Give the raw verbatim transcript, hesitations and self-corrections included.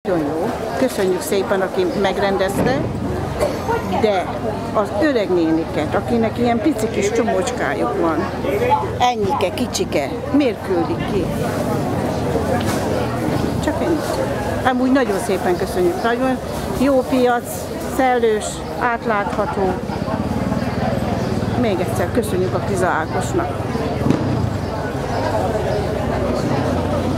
Nagyon jó, köszönjük szépen, aki megrendezte, de az öreg néniket, akinek ilyen pici kis csomócskájuk van, ennyike, kicsike, miért küldik ki? Csak ennyi. Amúgy nagyon szépen köszönjük, nagyon jó piac, szellős, átlátható. Még egyszer köszönjük a Kriza Ákosnak.